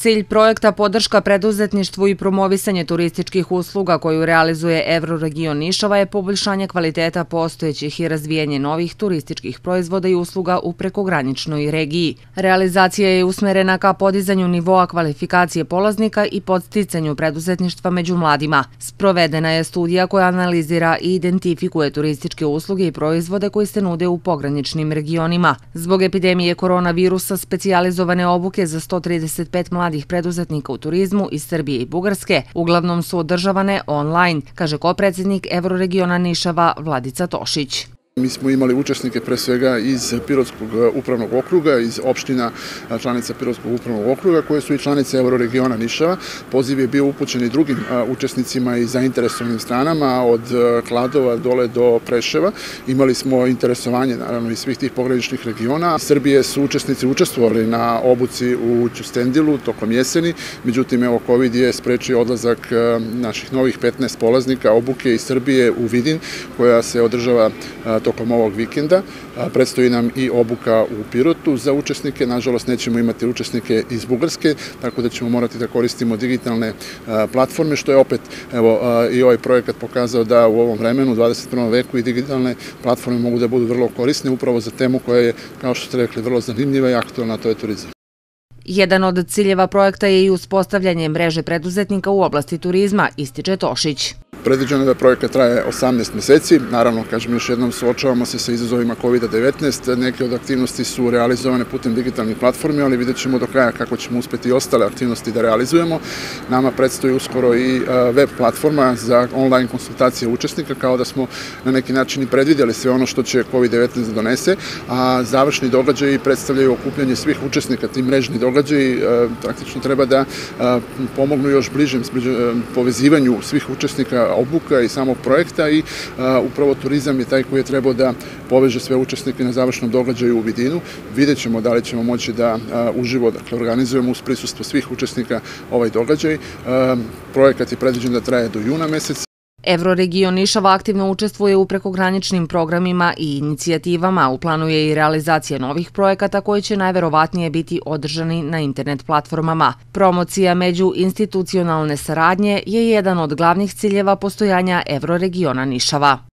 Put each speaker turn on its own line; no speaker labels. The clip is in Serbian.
Cilj projekta podrška preduzetništvu i promovisanje turističkih usluga koju realizuje Evroregion Nišava je poboljšanje kvaliteta postojećih i razvijanje novih turističkih proizvoda i usluga u prekograničnoj regiji. Realizacija je usmerena ka podizanju nivoa kvalifikacije polaznika i podsticanju preduzetništva među mladima. Sprovedena je studija koja analizira i identifikuje turističke usluge i proizvode koji se nude u pograničnim regionima. Zbog epidemije koronavirusa specijalizovane obuke za 135 mladih preduzetnika u turizmu iz Srbije i Bugarske uglavnom su održavane online, kaže kopredsjednik Evroregiona Nišava Vladica Tošić.
Mi smo imali učesnike pre svega iz Pirotskog upravnog okruga, iz opština članica Pirotskog upravnog okruga koje su i članice Evroregiona Nišava. Poziv je bio upućen i drugim učesnicima i zainteresovanim stranama od Kladova dole do Preševa. Imali smo interesovanje naravno iz svih tih pograničnih regiona. Srbije su učesnici učestvovali na obuci u Ćustendilu tokom jeseni, međutim evo COVID je sprečio odlazak naših novih 15 polaznika obuke iz Srbije u Vidin koja se održava tokom ovog vikenda. Predstoji nam i obuka u Pirotu za učesnike. Nažalost, nećemo imati učesnike iz Bugarske, tako da ćemo morati da koristimo digitalne platforme, što je opet i ovaj projekat pokazao da u ovom vremenu, u 21. veku, i digitalne platforme mogu da budu vrlo korisne upravo za temu koja je, kao što ste rekli, vrlo zanimljiva i aktualna, to je turizam.
Jedan od ciljeva projekta je i uspostavljanje mreže preduzetnika u oblasti turizma, ističe Tošić.
Predviđeno je da projekat traje 18 meseci. Naravno, kažem još jednom, suočavamo se sa izazovima COVID-19. Neke od aktivnosti su realizovane putem digitalnih platformi, ali vidjet ćemo do kraja kako ćemo uspeti i ostale aktivnosti da realizujemo. Nama predstoji uskoro i web platforma za online konsultacije učesnika, kao da smo na neki način i predvidjeli sve ono što će COVID-19 da donese, a završni događaji predstavljaju okupljanje svih učesnika. Ti mrežni događaji praktično treba da pomognu još bližem povezivanju svih učesnika obuka i samog projekta i upravo turizam je taj koji je trebao da poveže sve učesnike na završnom događaju u Vidinu. Vidjet ćemo da li ćemo moći da uživo organizujemo uz prisustvo svih učesnika ovaj događaj. Projekat je predviđen da traje do juna meseca.
Evroregion Nišava aktivno učestvuje u prekograničnim programima i inicijativama. U planu je i realizacija novih projekata koji će najverovatnije biti održani na internet platformama. Promocija međuinstitucionalne saradnje je jedan od glavnih ciljeva postojanja Evroregiona Nišava.